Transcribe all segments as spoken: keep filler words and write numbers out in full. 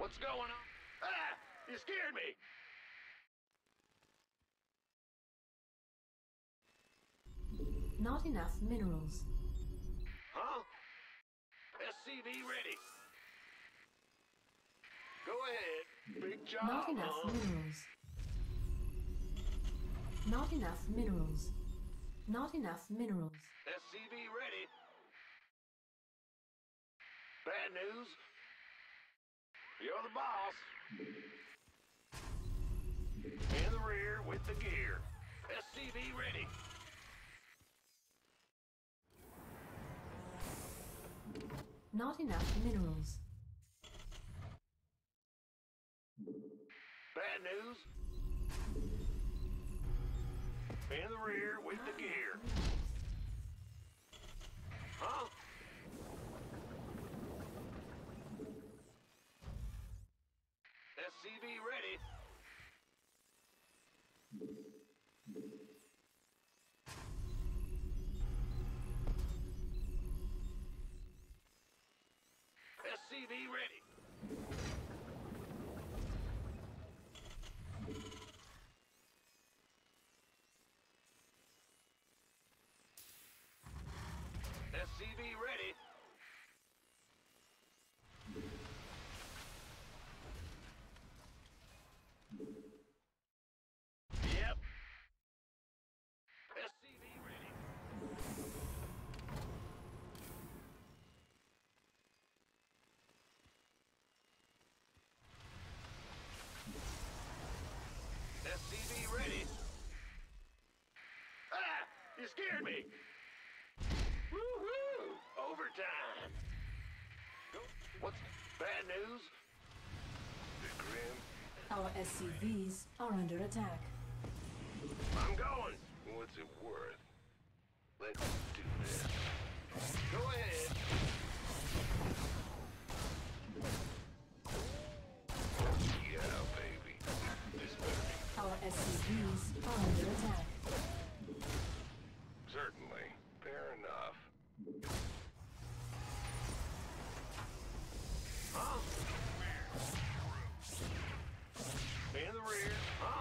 What's going on? Ah! You scared me! Not enough minerals. Huh? S C V ready. Go ahead. Big job. Not enough huh? minerals. Not enough minerals. Not enough minerals. S C V ready. Bad news. You're the boss. In the rear with the gear. S C V ready. Not enough minerals. Bad news. In the rear with the gear. Huh? S C V ready. S C V ready. S C V ready. Yep. S C V ready. S C V ready. Ah! You scared me! Woo-hoo! Overtime! Go. What's bad news? The Grim. Our S C Vs are under attack. I'm going. What's it worth? Let's do this. Go ahead. Yeah, baby. This better be. Our S C Vs are under attack. Certainly. Fair enough. Huh? In the rear, huh?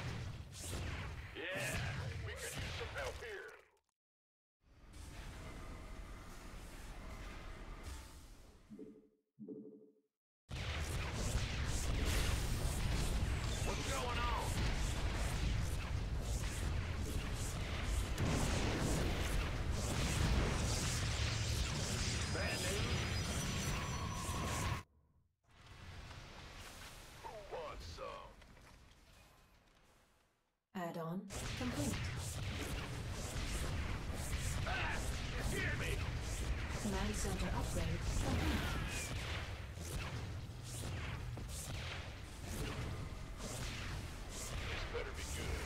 Yeah, we could use some help here. What's going on? Bad news? Who wants some? Add-on complete. Ah! You scared me! Command center upgrade complete. This better be good.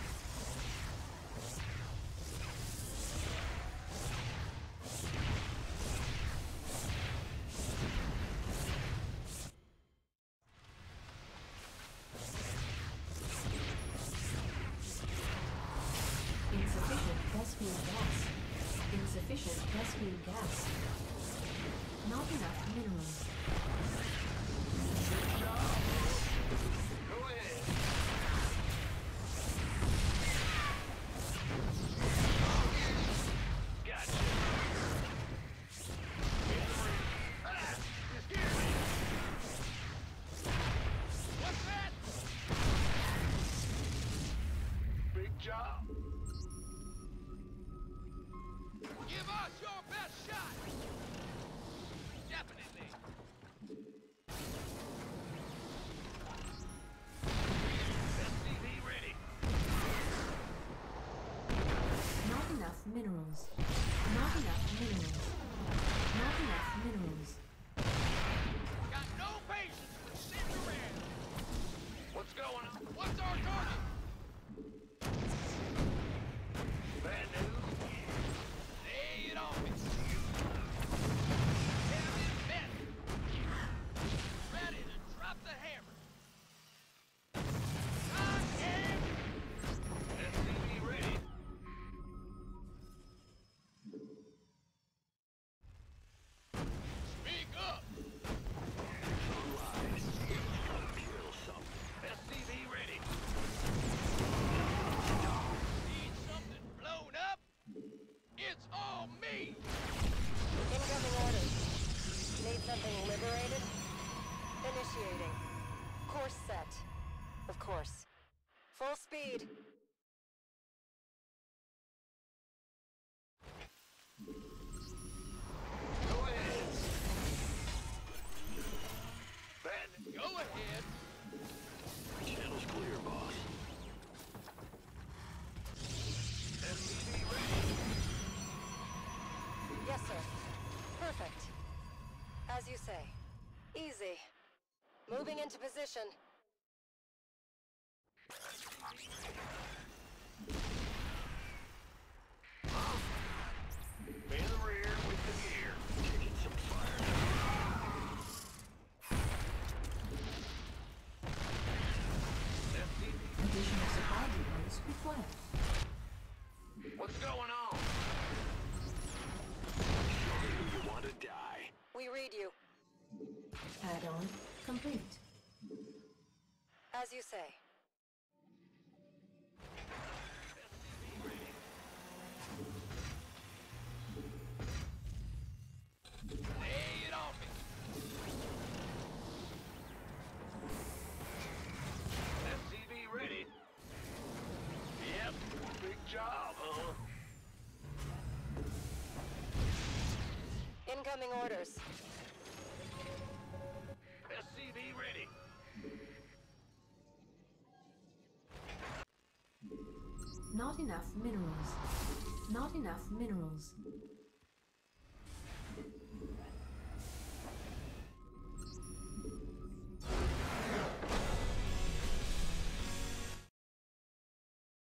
Insufficient Vespine gas. Insufficient Vespine gas. Not enough minerals. Good job. Go ahead. Gotcha. In the rear. Ah! You scared me! What's that? Big job. Give us your best shot! Definitely! S C V ready. Not enough minerals. Not enough minerals. Not enough minerals. Got no patience for sitting around! What's going on? What's our target? Bad news? Lay it on me! Heavy bent! Ready to drop the hammer! God damn! S C V ready. Speak up! Alright. Initiating. Course set. Of course. Full speed. Go ahead. Ben, Go ahead. channel's clear, boss. S C V ready. Yes, sir. Perfect. As you say. Easy. Moving into position. In the rear with the gear. Taking some fire. S C V. Additional supply depots required. What's going on? Show me who you want to die. We read you. Add-on complete. As you say. Lay it on me. S C V ready. Yep, big job, huh? Incoming orders. S C V ready. Not enough minerals. Not enough minerals.